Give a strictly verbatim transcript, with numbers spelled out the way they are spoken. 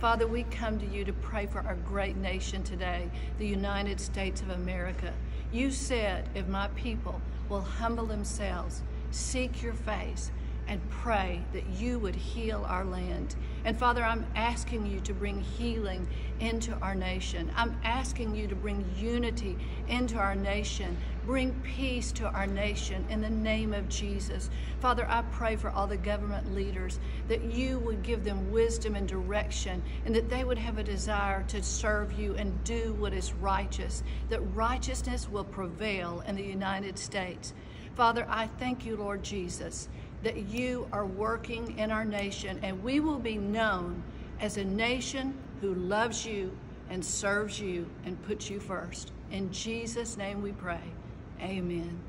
Father, we come to you to pray for our great nation today, the United States of America. You said, if my people will humble themselves, seek your face, and pray that you would heal our land. And Father, I'm asking you to bring healing into our nation. I'm asking you to bring unity into our nation. Bring peace to our nation in the name of Jesus. Father, I pray for all the government leaders that you would give them wisdom and direction, and that they would have a desire to serve you and do what is righteous, that righteousness will prevail in the United States. Father, I thank you, Lord Jesus, that you are working in our nation, and we will be known as a nation who loves you and serves you and puts you first. In Jesus' name we pray. Amen.